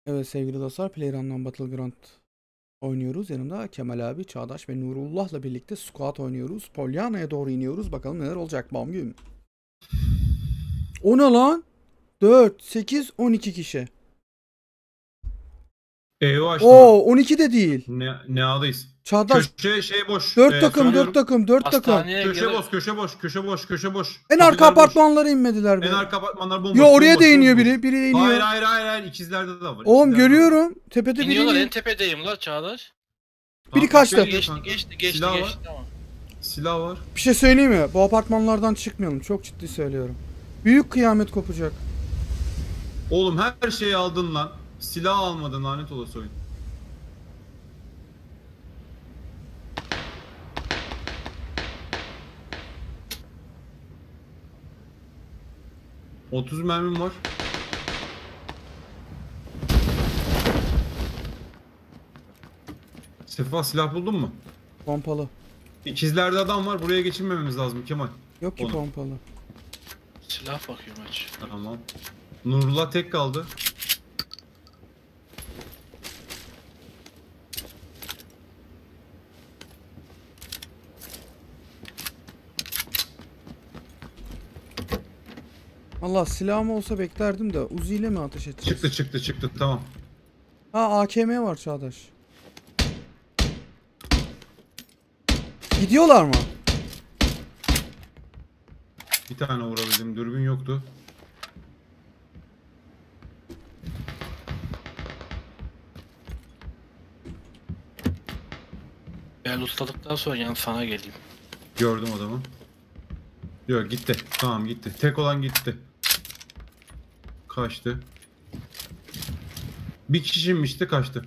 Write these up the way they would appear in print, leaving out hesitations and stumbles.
Evet sevgili dostlar, PlayerUnknown's Battleground oynuyoruz. Yanımda Kemal abi, Çağdaş ve Nurullah'la birlikte squat oynuyoruz. Polyana'ya doğru iniyoruz. Bakalım neler olacak bam gün. O ne lan? 4, 8, 12 kişi. EU açtım ben. Oo 12 de değil. Ne ağdayız? Çağdaş Köşe şey boş. 4 takım, 4 Söylüyorum. takım, 4 takım. Hastaneye Köşe gelir. boş, köşe boş, köşe boş, köşe boş. En arka Tokiler boş. apartmanlara inmediler be. En arka apartmanlar bomboş. Yo oraya bomboş, da iniyor bomboş. biri. Biri de iniyor. Hayır. İkizlerde de var. Oğlum İkizlerde de var. görüyorum. Tepede biri İniyorlar, iniyor. en tepedeyim la Çağdaş. Biri Kanka, kaçtı. Geçti Silah var. tamam. Silah var. Bir şey söyleyeyim mi? Bu apartmanlardan çıkmayalım. Çok ciddi söylüyorum. Büyük kıyamet kopacak. Oğlum her şeyi aldın lan. Silah almadın, lanet olası oyun. ...30 mermim var. Sefa silah buldun mu? Pompalı. İkizlerde adam var. Buraya geçirmememiz lazım Kemal. Yok ki Onu. pompalı. Silah bakıyorum aç. Tamam. Nurullah tek kaldı. Allah silahım olsa beklerdim de Uzi ile mi ateş edeceğiz? Çıktı tamam. Ha AKM var Çağdaş. Gidiyorlar mı? Bir tane vurabildim. Dürbün yoktu. Ben lootladıktan sonra yan sana geleyim. Gördüm adamı. Yok gitti. Tamam gitti. Tek olan gitti. Kaçtı. Bir kişiymiş de kaçtı.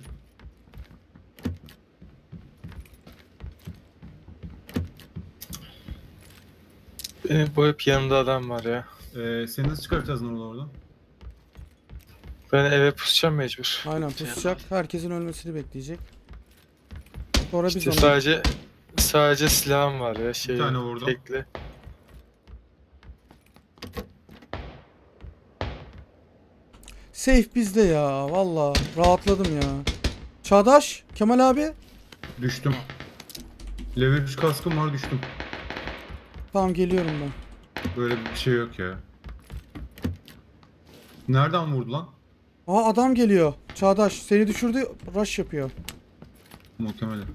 Benim bu hep yanımda adam var ya. Seni nasıl çıkartacağız Nurullah oradan? Ben eve pusacağım mecbur. Aynen pusacak. Herkesin ölmesini bekleyecek. Sonra biz İşte onu... sadece silahım var ya Bir tane vurdum. tekli. Safe bizde ya. Valla rahatladım ya. Çağdaş, Kemal abi. Düştüm. Level 3 kaskım var, düştüm. Tamam geliyorum ben. Böyle bir şey yok ya. Nereden vurdu lan? Aa adam geliyor. Çağdaş seni düşürdü. Rush yapıyor. Muhtemelen.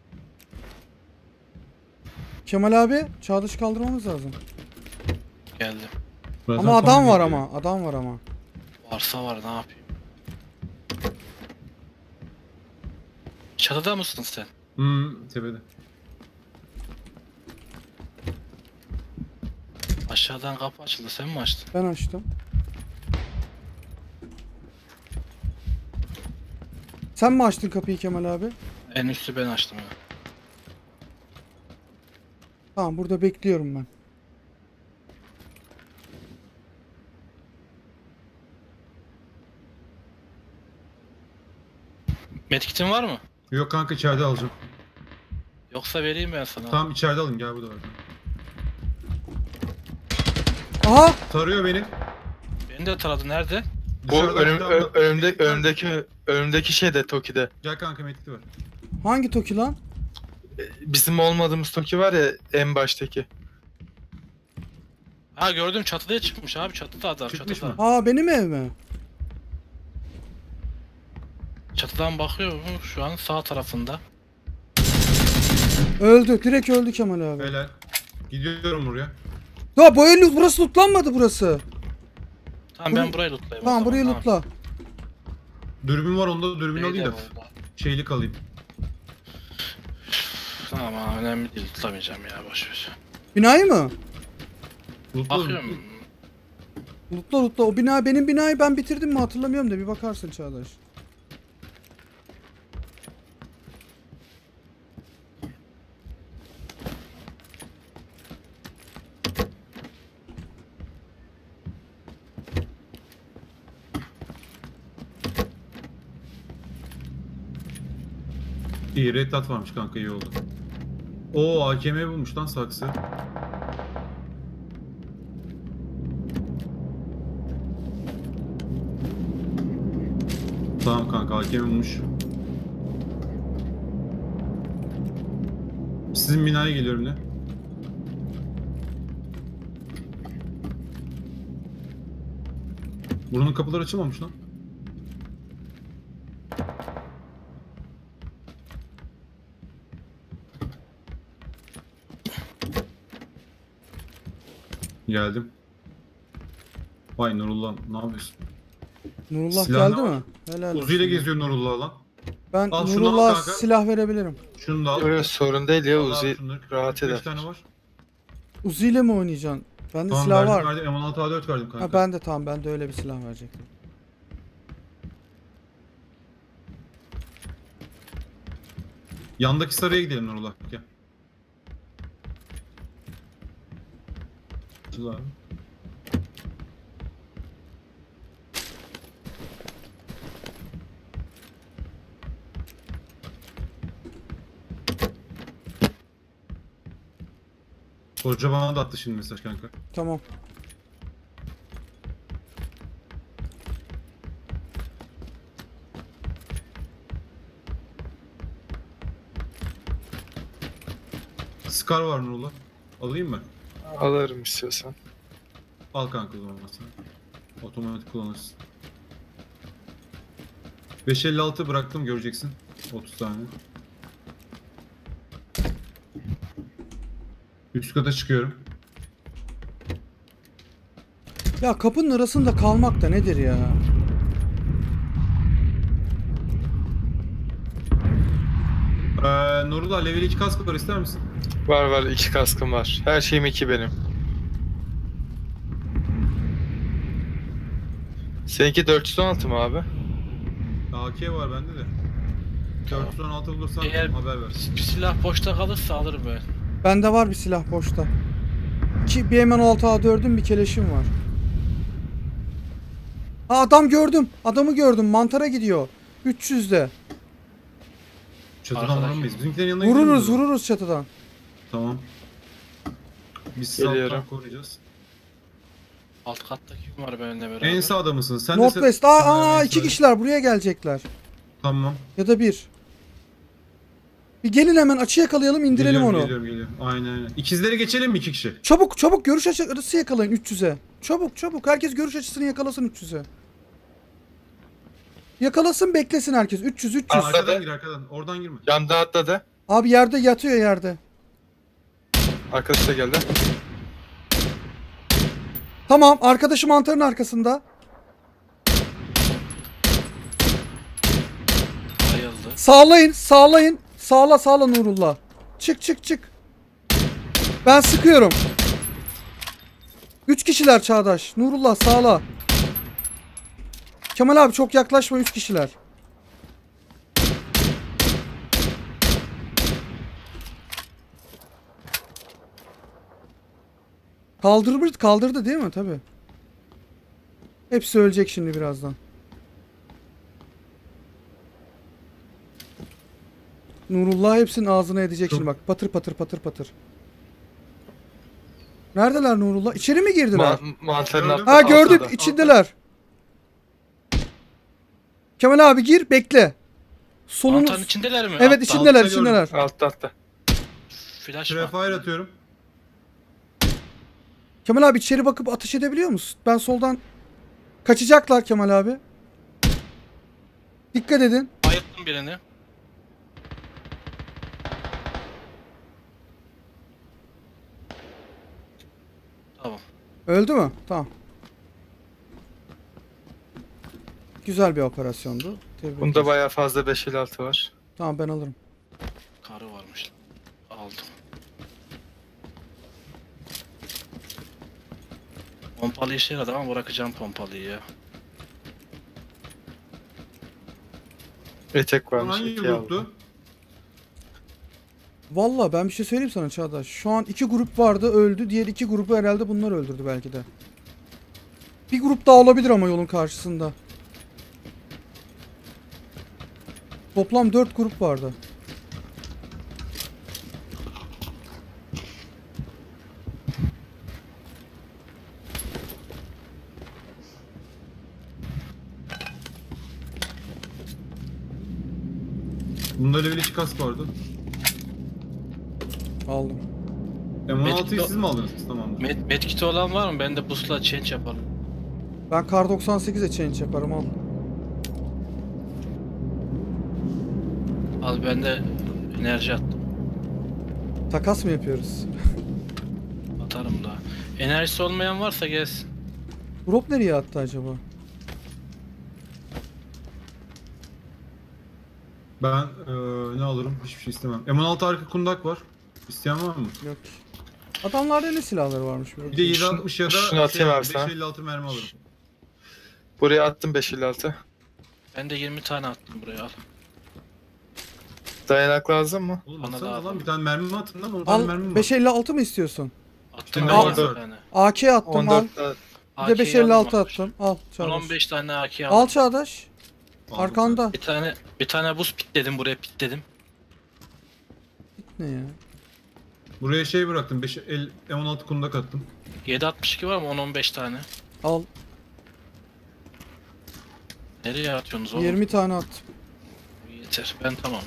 Kemal abi Çağdaş'ı kaldırmamız lazım. Geldim. Ama adam var ama. Adam var ama. Varsa var, ne yapayım? Çatıda mısın sen? Tepede. Aşağıdan kapı açıldı, sen mi açtın? Ben açtım. Sen mi açtın kapıyı Kemal abi? En üstü ben açtım ya. Tamam burada bekliyorum ben. Medkit'in var mı? Yok kanka, içeride alacağım. Yoksa vereyim ben sana. Tamam içeride alayım, gel burada var. Aha! Tarıyor beni. Beni de taradı, nerede? Bu Dışarıda- önümdeki şey de Toki'de. Gel kanka, metikli var. Hangi Toki lan? Bizim olmadığımız Toki var ya en baştaki. Ha gördüm, çatıya çıkmış abi, çatıda adam, Çıkmış çatıda. mı? Aa benim ev mi? Çatıdan bakıyor şu an sağ tarafında. Öldü. Direkt öldü Kemal abi. Helal. Gidiyorum buraya. Ya bu el burası lootlanmadı burası. Tamam ben burayı lootlayayım. Tamam o zaman, burayı ne lootla. Dürbün var, onda dürbün alayım da. yapayım? Şeylik alayım. Tamam ha, önemli değil, lootlamayacağım ya, boşver. Binayı mı? Lootla. Bakıyorum. Lootla. O bina benim binayı ben bitirdim mi hatırlamıyorum da bir bakarsın Çağdaş. İyi, red dot varmış kanka, iyi oldu. Oo, AKM bulmuş lan saksı. Tamam kanka, hakem olmuş. Sizin binaya geliyorum ne? Buranın kapıları açılmamış lan. Geldim. Vay Nurullah, ne yapıyorsun? Nurullah Silah geldi ne mi? var? Helal Uzi ile olsun. geziyor Nurullah lan. Ben Al şunu al Nurullah kanka. silah verebilirim. Şunu da al. Öyle sorun değil ya, Al abi Uzi şunları. rahat 5 eder. tane var. Uzi ile mi oynayacaksın? Bende Tamam silah verdim var. verdim. M16A4 verdim kanka. Ha ben de tamam, ben de öyle bir silah verecektim. Yandaki saraya gidelim Nurullah. Gel. Açıl abi. Hoca bana da attı şimdi mesaj kanka. Tamam. Scar var Nurullah. Alayım mı? Alırım istiyorsan. Al kanka o zaman sen. Otomatik kullanırsın. 556 bıraktım, göreceksin. 30 tane. Üst kata çıkıyorum. Ya kapının arasında kalmak da nedir ya? Nurullah level 2 kask var, ister misin? Var var, 2 kaskım var. Her şeyim 2 benim. Seninki 416 mı abi? AK var bende de. 416 bulursan Eğer- haber ver. Bir silah boşta kalırsa alırım ben. Bende var bir silah boşta. Bir M16A4'üm, bir keleşim var. Aa, adam gördüm. Adamı gördüm. Mantara gidiyor. 300'de. Çatıdan Arkadaş. vurur muyuz? Bizimkilerin yanına gidelim mi Vururuz Nurullah? vururuz çatıdan. Tamam. Biz Geliyorum. sağdan koruyacağız. Alt katta kim var benimle beraber? En sağda mısın? Sen de Northwest. Aa, iki kişiler buraya gelecekler. Tamam. Ya da bir. Bir gelin hemen, açı yakalayalım, indirelim Geliyorum, onu. Geliyorum. Aynen. İkizleri geçelim mi 2 kişi? Çabuk çabuk görüş açısı yakalayın 300'e. Çabuk çabuk, herkes görüş açısını yakalasın 300'e. Yakalasın, beklesin herkes. 300 300. Aa. Arkadan gir arkadan. Oradan girme. Yanda atladı. Abi yerde yatıyor, yerde. Arkadaş da geldi. Tamam, arkadaşı mantarın arkasında. Bayıldı. Sağlayın sağlayın. Sağla Nurullah. Çık çık çık. Ben sıkıyorum. 3 kişiler Çağdaş. Nurullah sağla. Kemal abi çok yaklaşma, 3 kişiler. Kaldırdı değil mi? Tabii. Hepsi ölecek şimdi birazdan. Nurullah hepsinin ağzına edecek Çok- şimdi bak. Patır patır patır patır. Neredeler Nurullah? İçeri mi girdiler? Mantarın Gördüm. altında. Ha gördük, altında. içindeler. Kemal abi gir, bekle. Solunu... Mantarın içindeler mi? Evet, Altta. içindeler altta içindeler. Altta. Flash var. Prefire atıyorum. Kemal abi içeri bakıp ateş edebiliyor musun? Ben soldan... Kaçacaklar Kemal abi. Dikkat edin. Bayıldım birini. Tamam. Öldü mü? Tamam. Güzel bir operasyondu. Tebrik Bunda ederim. bayağı fazla 556 var. Tamam, ben alırım. Karı varmış. Aldım. Pompalı işe yaradı ama bırakacağım pompalıyı ya. Etek varmış. Hangi eteği aldım. gruptu? Valla ben bir şey söyleyeyim sana Çağdaş. Şu an 2 grup vardı, öldü. Diğer 2 grubu herhalde bunlar öldürdü belki de. Bir grup daha olabilir ama yolun karşısında. Toplam 4 grup vardı. Bunda level 2 kask vardı. Aldım. M16'yı siz mi aldınız? Tamamdır. Medkit olan var mı? Ben de busla change yaparım. Ben kar 98'e change yaparım al. Al ben de enerji attım. Takas mı yapıyoruz? Atarım da. Enerjisi olmayan varsa gelsin. Drop nereye attı acaba? Ben ne alırım? Hiçbir şey istemem. M16 arka kundak var. İsteyen var mı? Yok. Adamlarda ne silahları varmış böyle? Bir de 760 ya da Şunu atayım abi sana. 556 mermi alırım. Buraya attım 556. Ben de 20 tane attım buraya al. Dayanak lazım mı? Oğlum Bana atsanıza da lan al. bir tane mermi atın lan 10 tane mermi Al var. 556 mı istiyorsun? Attım Al. ben 20 tane. AK attım al. 14 da Bir de 556 attım. Al Ben Çağdaş. 15 tane AK Al aldım. Çağdaş. Aldım Arkanda. Bir tane buz pitledim buraya pitledim. Ne ya? Buraya şey bıraktım. M16 kundak attım. 762 var mı? 10-15 tane. Al. Nereye atıyorsunuz oğlum? 20 tane attım. Yeter. Ben tamam.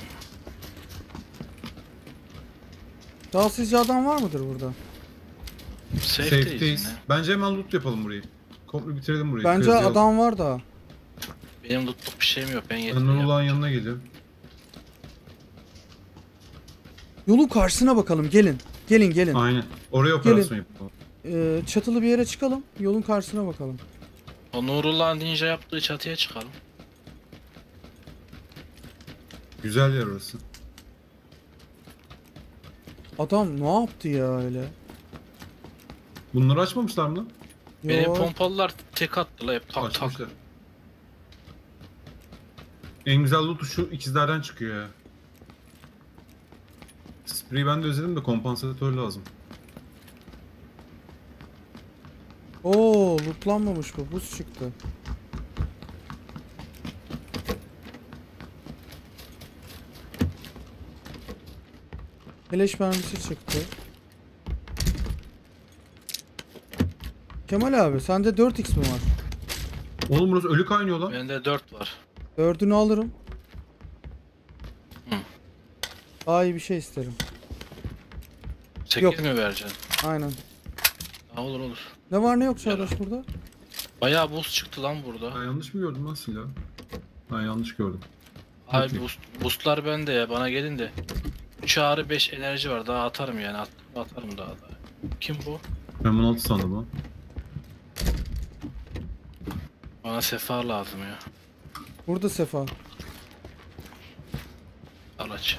Daha sizce adam var mıdır burada? Safe'deyiz Safe'deyiz. yine. Bence hemen loot yapalım burayı. Komple bitirelim burayı. Bence Kıracağız. adam var da. Benim lootluk bir şeyim yok. Ben Ben yetim. Nurullah'ın yanına geliyorum. Yolun karşısına bakalım gelin. Gelin. Aynen. Oraya operasyon yapalım. Çatılı bir yere çıkalım. Yolun karşısına bakalım. O Nurullah'ın ninja yaptığı çatıya çıkalım. Güzel yer orası. Adam ne yaptı ya öyle? Bunları açmamışlar mı lan? Benim Yo, pompalılar tek attılar hep tak tak. Açmışlar. En güzel loot'u şu ikizlerden çıkıyor ya. Spreyi ben de özledim de kompansatör lazım. Oo, lootlanmamış bu. Buz çıktı. Keleş mermisi çıktı. Kemal abi sende 4x mi var? Oğlum burası ölü kaynıyor lan. Bende 4 var. 4'ünü alırım. Hı. Daha iyi bir şey isterim. 8 Yok. mi vereceksin? Aynen. Ha, olur. Ne var ne yok Çağdaş burada? Bayağı buz çıktı lan burada. Ben yanlış mı gördüm lan silahı? Ben yanlış gördüm. Abi Okey. boostlar bende ya, bana gelin de. 3 ağrı 5 enerji var, daha atarım yani, atarım daha da. Kim bu? Ben 16 sandım lan. Bana sefa lazım ya. Burada Sefa. Araç.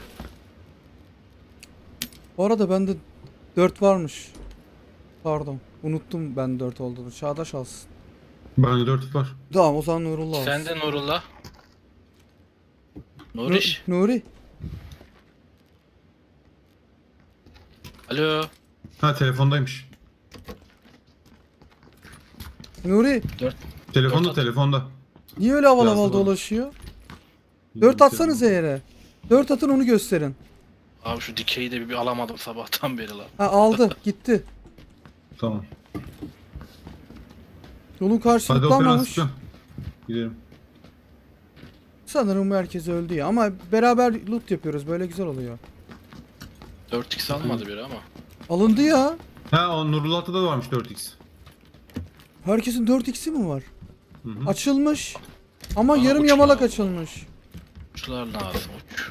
Bu arada bende 4 varmış. Pardon. Unuttum ben 4 olduğunu. Çağdaş alsın. Bende 4 var. Tamam o zaman Nurullah alsın. Sen de Nurullah. Nuriş. Nuri. Alo. Ha telefondaymış. Nuri. Telefonda Dört at. telefonda. Niye öyle havalı Biraz havalı da var. dolaşıyor? 4 atsanıza yere. 4 atın onu gösterin. Abi şu dikeyi de bir alamadım sabahtan beri lan. Ha aldı gitti. Tamam. Yolun Hadi karşılıklanmamış. operasyon. Gidelim. Sanırım herkes öldü ya ama beraber loot yapıyoruz böyle güzel oluyor. 4x almadı biri ama. Alındı ya. Ha o Nurullah'ta da varmış 4x. Herkesin 4x'i mi var? Hı hı. Açılmış. Ama Bana yarım uç yamalak lazım. açılmış. Uçlar lazım uç.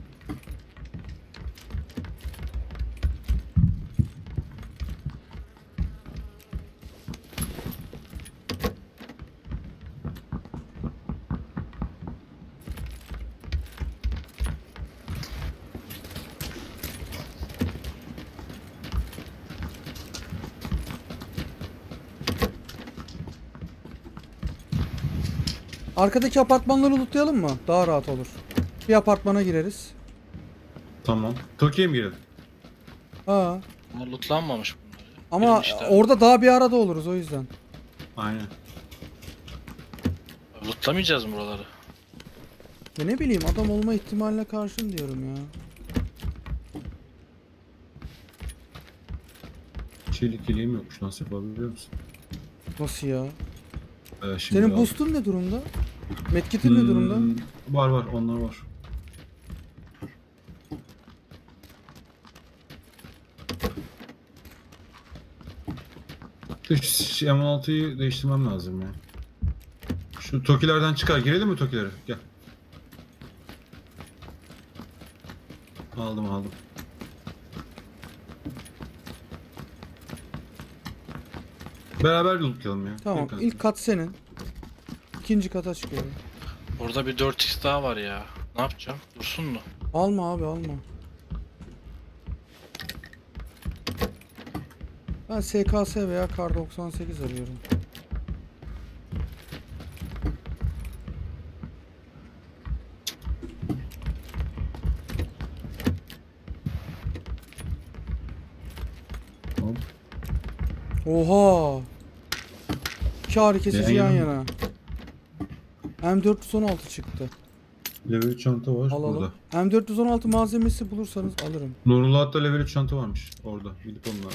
Arkadaki apartmanları lootlayalım mı? Daha rahat olur. Bir apartmana gireriz. Tamam. Tokyo'ya mı girelim? Ha. Bunlar lootlanmamış bunlar. ya. Ama Girmişler. orada daha bir arada oluruz o yüzden. Aynen. Lootlamayacağız mı buraları? Ya ne bileyim adam olma ihtimaline karşın diyorum ya. Çelik yeleğim yokmuş nasıl yapabiliyor musun? Nasıl ya? Şimdi Senin al. boost'un ne durumda? Medkit'in ne durumda? Var onlar var. Şu M16'yı değiştirmem lazım ya. Şu Tokilerden çıkar. Girelim mi Tokilere? Gel. Aldım. Beraber lootlayalım ya. Tamam. Gel İlk kat senin. İkinci kata çıkıyorum. Burada bir 4x daha var ya. Ne yapacağım? Dursun mu? Alma abi alma. Ben SKS veya Kar 98 arıyorum. Hop. Oha! İki ağrı kesici yan Deneyim. yana. M416 çıktı. Level 3 çanta var Alalım. burada. M416 malzemesi bulursanız alırım. Nurullah'ta level 3 çanta varmış orada. Gidip onları.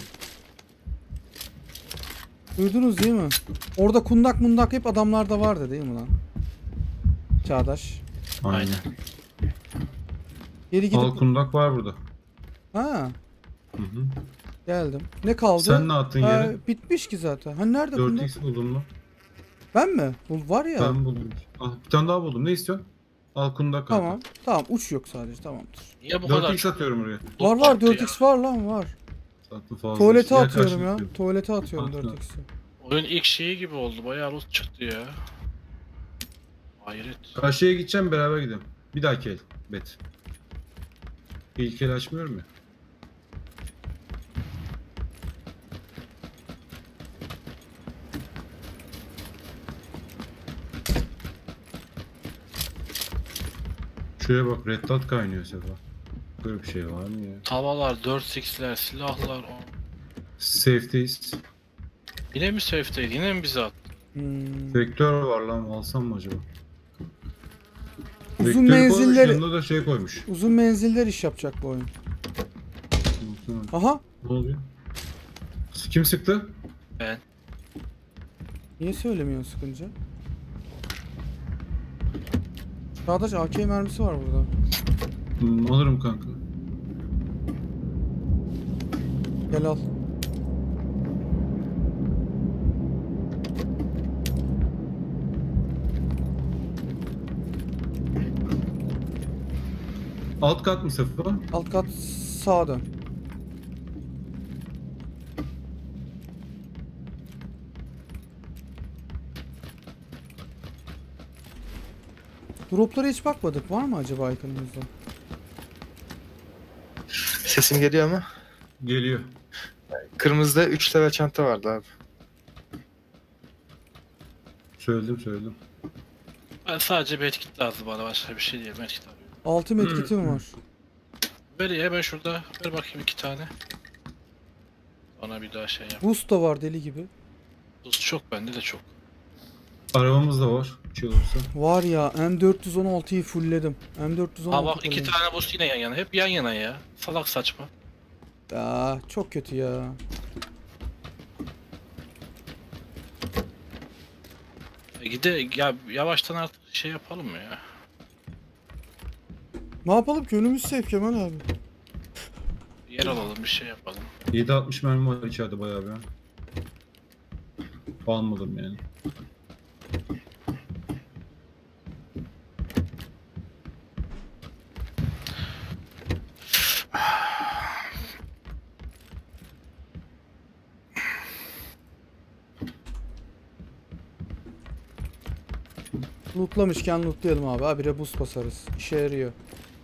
Duydunuz değil mi? Orada kundak mundak hep adamlarda vardı değil mi lan? Çağdaş. Aynen. Geri gidip... Al kundak var burada. Ha, Hı hı. geldim. Ne kaldı? Sen ne attın yere? Bitmiş ki zaten. Hani nerede kundak? 4x buldun mu? Ben mi? Bu var ya. Ben buldum. Ah, bir tane daha buldum. Ne istiyorsun? Al kundak kanka. Tamam. Tamam uç yok sadece tamamdır. Niye bu kadar 4x atıyorum oraya. çok Var var çıktı ya? 4x var lan var. Tatlı fazla. Tuvalete Yer atıyorum ya. karşılıklı. Tuvalete atıyorum Atla. 4x'i. Oyun ilk şeyi gibi oldu. Bayağı loot çıktı ya. Hayret. Karşıya gideceğim beraber gidelim. Bir dahaki el. Bet. İlk el açmıyorum ya. Şuraya bak Red Dot kaynıyor Sefa. Böyle bir şey var mı ya? Tavalar, 4x'ler, silahlar. Safe'deyiz. Yine mi safe'deydi? Yine mi bize attı? Vektör var lan alsam mı acaba? Uzun Vektörü koymuş, menzilleri yanında da şey koymuş. uzun menziller iş yapacak bu oyun. Aha, Ne oluyor? Kim sıktı? Ben. niye söylemiyorsun sıkınca? Çağdaş AK mermisi var burada. Alırım kanka. Gel al. Alt kat mı Sefa? Alt kat sağda. Droplara hiç bakmadık. Var mı acaba yakınımızda? Sesim geliyor mu? Geliyor. Kırmızıda 3 level çanta vardı abi. Söyledim. Ben sadece medkit lazım bana. Başka bir şey değil. Medkit arıyorum. 6 medkitim var. Ver ya hemen şurada. Ver bakayım 2 tane. Bana bir daha şey yap. Boost da var deli gibi. Buz çok, bende de çok. Arabamız da var. Bir şey olursa. Var ya M416'yı fullledim. M416 Ha bak 2 kullanıyorum. tane buz yine yan yana. Hep yan yana ya. Salak saçma. Ya çok kötü ya. Gide ya yavaştan artık şey yapalım mı ya? Ne yapalım ki önümüz safe Kemal abi. Yer alalım, bir şey yapalım. 7.60 mermi var içeride bayağı bir. ha. Almadım yani. Lootlamışken lootlayalım abi. Habire boost basarız. İşe yarıyor.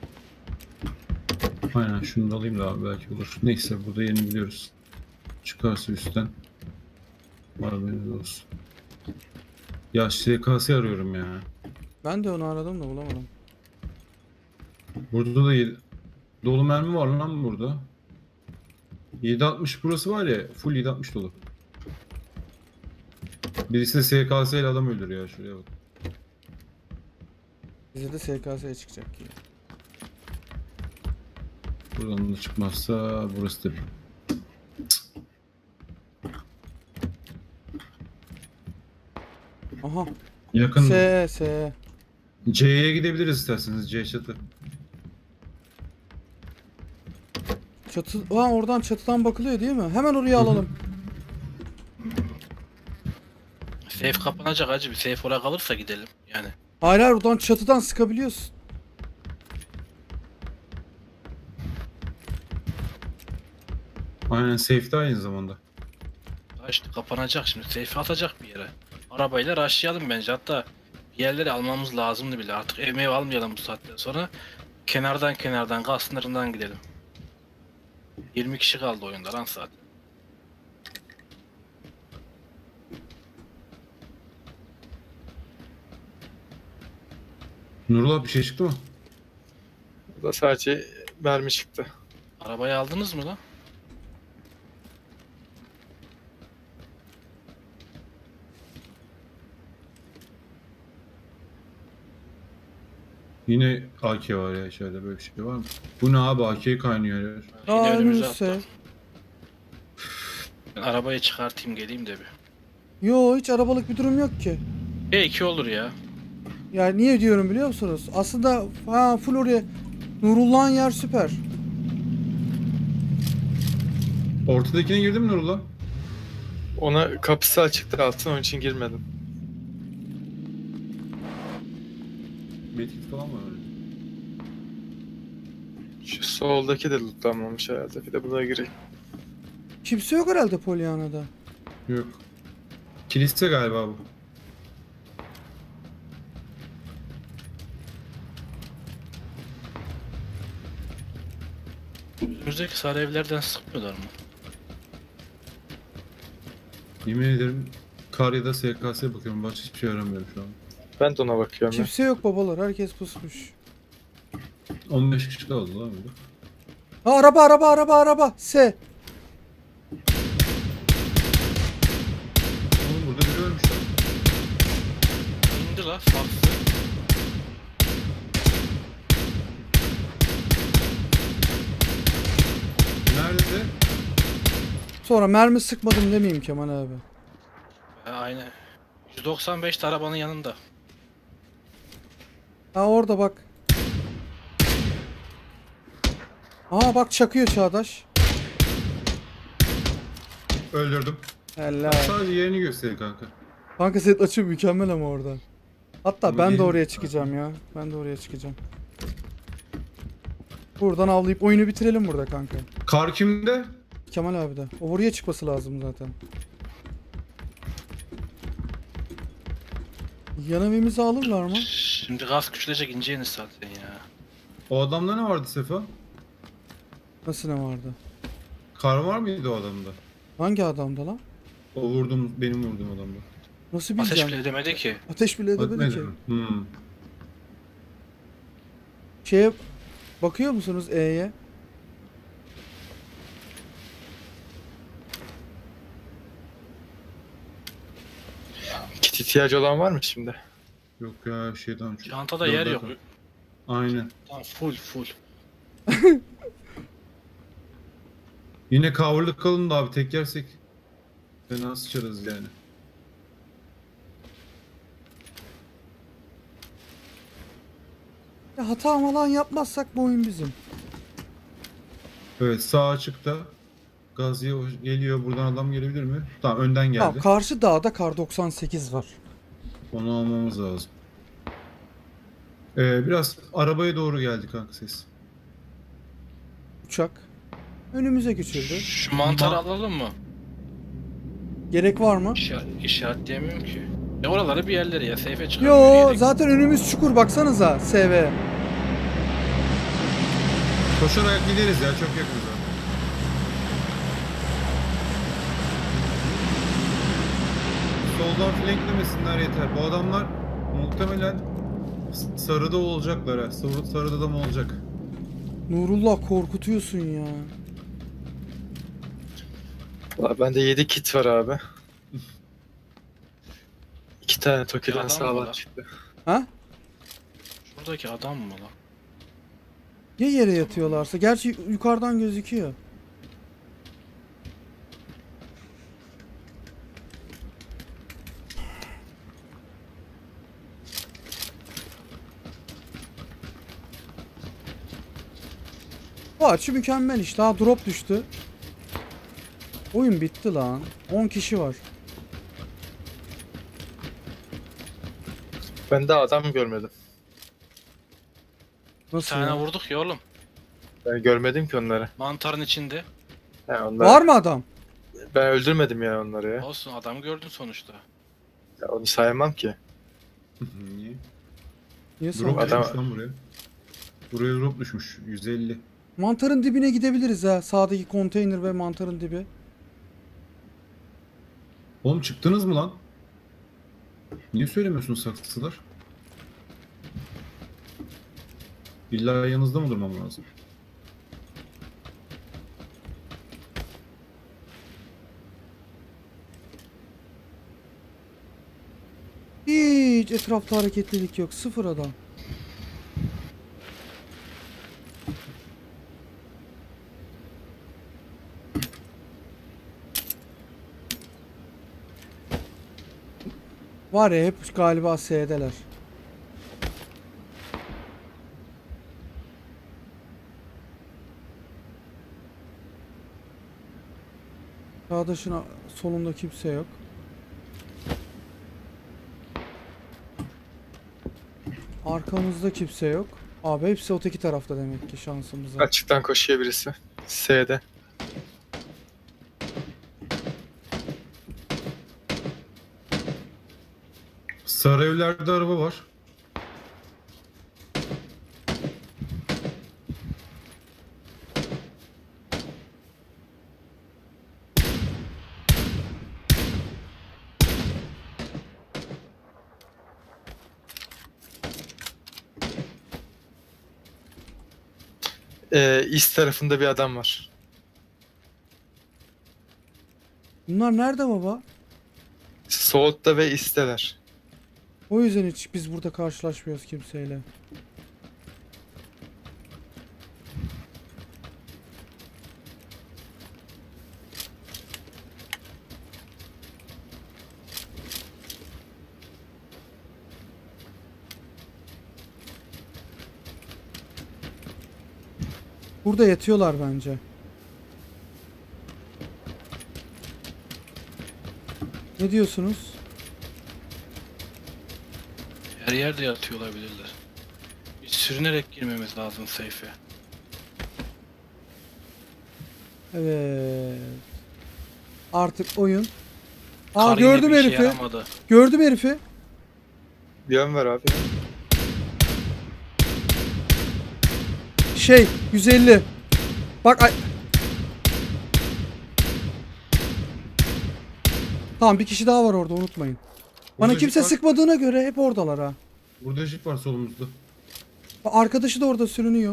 Aynen şunu da alayım da abi belki olur. Neyse burada yerini biliyoruz. Çıkarsa üstten. Haberiniz olsun. Ya SKS arıyorum ya. Ben de onu aradım da bulamadım. Burada da dolu mermi var lan burada. 7.60 burası var ya full 7.60 dolu. Birisi de SKS ile adam öldürüyor ya şuraya bak. Bize de SKS'ye çıkacak ki. Buradan da çıkmazsa burası da bir. Aha. Yakın. S. C'ye gidebiliriz isterseniz C çatı. Çatı... Aa, oradan çatıdan bakılıyor değil mi? Hemen oraya alalım. Safe kapanacak hacı. Bir safe oraya kalırsa gidelim. Yani. Hayır hayır, oradan çatıdan sıkabiliyorsun. Aynen safe'de aynı zamanda. Daha işte kapanacak şimdi. Safe atacak bir yere. Arabayla rushlayalım bence. Hatta bir yerleri almamız lazımdı bile. Artık ev mev almayalım bu saatten sonra. Kenardan gaz sınırından gidelim. 20 kişi kaldı oyunda lan saat. Nurullah bir şey çıktı mı? Burada sadece mermi çıktı. Arabayı aldınız mı lan? Yine AK var ya içeride, böyle bir şey var mı? Bu ne abi, AK kaynıyor ya. Yine Aa, önümüze önümüzse. attı. Ben arabayı çıkartayım geleyim de bir. Yo, hiç arabalık bir durum yok ki. E2 olur ya. Yani niye diyorum biliyor musunuz? Aslında full oraya. Nurullah'ın yer süper. Ortadakine girdin mi Nurullah? Ona kapısı açıktı altın, onun için girmedim. Medkit falan var öyle. Şu soldaki de lootlanmamış herhalde. Bir de buna gireyim. Kimse yok herhalde Polyana'da. Yok. Kilise galiba bu. Önümüzdeki sarı evlerden sıkmıyorlar mı? Yemin ederim kar ya da SKS'ye bakıyorum. Başka hiçbir şey aramıyorum şu an. Ben de ona bakıyorum ya. Kimse yok babalar. Herkes pusmuş. 15 kişi kaldı lan burada. Ha, araba. S. Oğlum burada biri ölmüş lan. İndi la saksı. Nerede? Sonra mermi sıkmadım demeyeyim Kemal abi. Aynen. 195 de arabanın yanında. Ha, orada bak. Aa bak, çakıyor Çağdaş. Öldürdüm. Helal. Sadece yerini göster kanka. Kanka set açı mükemmel ama orada. Hatta Ama ben de değil oraya mi? çıkacağım ya. Ben de oraya çıkacağım. Buradan avlayıp oyunu bitirelim burada kanka. Kar kimde? Kemal abi de. O buraya çıkması lazım zaten. Yan evimizi alırlar mı? Şimdi gaz küçülecek ineceğiniz zaten ya. O adamda ne vardı Sefa? Nasıl, ne vardı? Kar var mıydı o adamda? Hangi adamda lan? O benim vurduğum adamda. Nasıl Ateş bileceğim? bile edemedi ki. Ateş bile edemedi Atmadı ki. mı? Hmm. Şeye bakıyor musunuz E'ye? Kit ihtiyacı olan var mı şimdi? Yok ya, şeyden çok. Çantada yer yok. Aynen. Tamam full. Yine coverlık kalın da abi, tek yersek fena sıçarız yani. Ya hata falan yapmazsak bu oyun bizim. Evet, sağ açıkta. Gazi'ye geliyor. Buradan adam gelebilir mi? Tamam, önden geldi. Tamam, karşı dağda kar 98 var. Onu almamız lazım. Biraz arabaya doğru geldi kanka ses. Uçak. Önümüze küçüldü. Şu mantarı alalım mı? Gerek var mı? İşaretleyemiyorum ki. Oraları bir yerlere ya seyfe çıkalım. Yo, yürüyerek. zaten önümüz çukur, baksanıza SV. Koşarak gideriz ya, çok yakın zaten. Soldan flanklemesinler yeter. Bu adamlar muhtemelen sarıda olacaklar ha. Sarıda da mı olacak? Nurullah, korkutuyorsun ya. Valla bende 7 kit var abi. 2 tane Toki'den adam mı sağlam lan? çıktı. Ha? Şuradaki adam mı lan? Ya yere yatıyorlarsa? Gerçi yukarıdan gözüküyor. Bu açı mükemmel işte. Daha drop düştü. Oyun bitti lan. 10 kişi var. Ben de adam görmedim. Bir Nasıl tane ya? vurduk ya oğlum. Ben görmedim ki onları. Mantarın içinde. Onlar, Var mı adam? Ben öldürmedim yani onları ya. Olsun, adam gördün sonuçta. Onu sayamam ki. Niye? Niye Drop sana? Adam- düşmüş lan buraya. Buraya drop düşmüş. 150. Mantarın dibine gidebiliriz ha. Sağdaki konteyner ve mantarın dibi. Oğlum çıktınız mı lan? Niye söylemiyorsunuz saksılar? İlla yanınızda mı durmam lazım? Hiç etrafta hareketlilik yok. Sıfır adam. Var ya, hep galiba S'deler. Çağdaş'ın solunda kimse yok. Arkamızda kimse yok. Abi hepsi öteki tarafta demek ki şansımıza. Açıktan koşuyor birisi. S'de. Sarı evlerde araba var. İst tarafında bir adam var. Bunlar nerede baba? Soğut'ta ve İst'teler. O yüzden hiç biz burada karşılaşmıyoruz kimseyle. Burada yatıyorlar bence. Ne diyorsunuz? Her yerde yatıyor olabilirler. Biz sürünerek girmemiz lazım seyfe. Evet. Artık oyun. Kar yine Gördüm bir işe herifi. yaramadı. Gördüm herifi. Yön ver abi. 150. Bak ay. Tamam, bir kişi daha var orada, unutmayın. Bana Burada kimse jip var. sıkmadığına göre hep oradalar ha. Burada jip var solumuzda. Bak, arkadaşı da orada sürünüyor.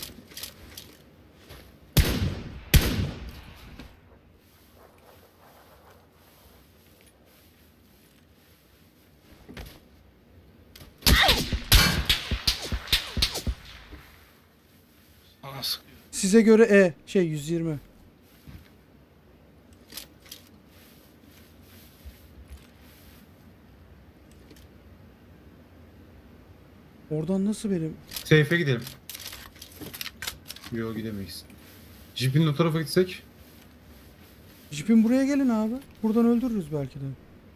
Sana sıkıyor. Size göre 120. Oradan nasıl benim? Seyfe gidelim. Yok gidemeyiz. Jipin o tarafa gitsek. Jipin buraya gelin abi. Buradan öldürürüz belki de.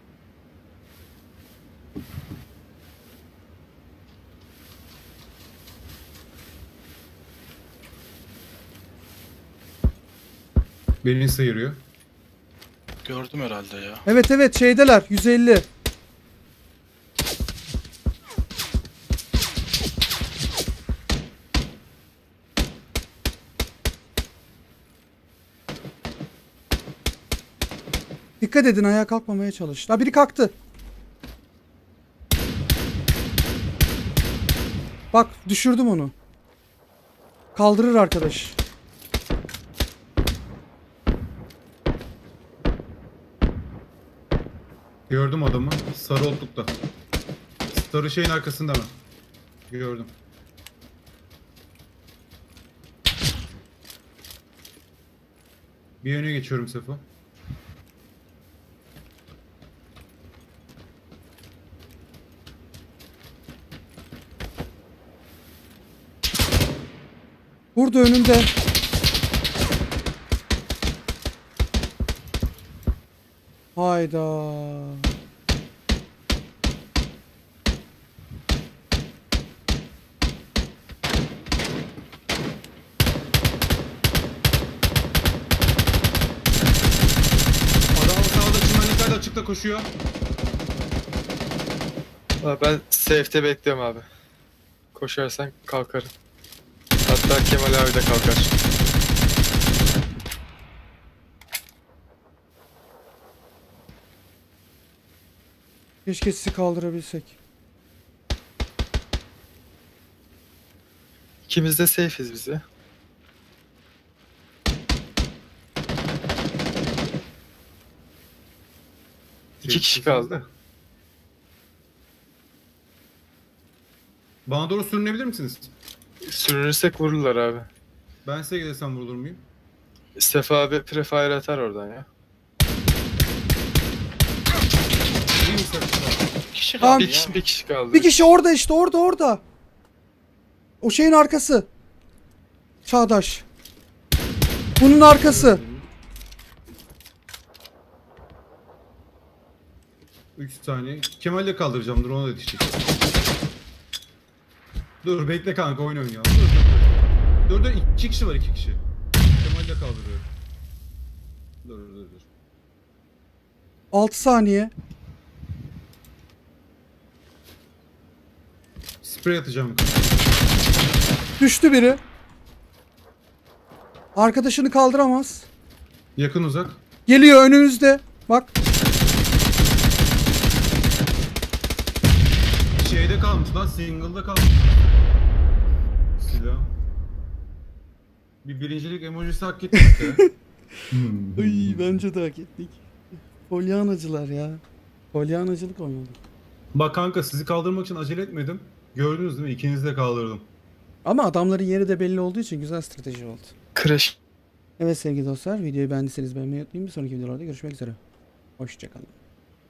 Beni sıyırıyor. Gördüm herhalde ya. Evet evet, şeydeler 150. Dikkat edin, ayağa kalkmamaya çalış. Ha, biri kalktı. Bak, düşürdüm onu. Kaldırır arkadaş. Gördüm adamı. Sarı otlukta. Sarı şeyin arkasında mı? Gördüm. Bir öne geçiyorum Sefo. Burada önünde. Hayda. burada koşuyor. Abi ben safe'te bekliyorum abi. Koşarsan kalkarım. Hatta Kemal abi de kalkar. Keşke sizi kaldırabilsek. İkimiz de safe'iz bize. İki kişi kaldı. Bana doğru sürünebilir misiniz? Sürünürsek vururlar abi. Ben size gelirsem vurulur muyum? Sefa abi prefire atar oradan ya. İyi misin? Kişi Tamam. kaldı Bir ya. kişi kaldı. Bir kişi orada işte, orada. O şeyin arkası. Çağdaş. Bunun arkası. 3 saniye. Kemal'le kaldıracağım. Dur ona da yetişecek. Dur bekle kanka oyun oynayalım. Dur. 2 kişi var 2 kişi. Kemal'le kaldırıyorum. Dur. 6 saniye. Sprey atacağım kanka. Düştü biri. Arkadaşını kaldıramaz. Yakın uzak. Geliyor önünüzde. Bak. Şeyde kalmış lan, single'da kalmış. Silah. Bir birincilik emojisi hak ettik ya. Ay, bence de hak ettik. Polyanacılar ya. Polyanacılık oynadık. Bak kanka sizi kaldırmak için acele etmedim. Gördünüz değil mi? İkinizi de kaldırdım. Ama adamların yeri de belli olduğu için güzel strateji oldu. Crash. Evet sevgili dostlar, videoyu beğendiyseniz beğenmeyi unutmayın. Bir sonraki videolarda görüşmek üzere. Hoşçakalın.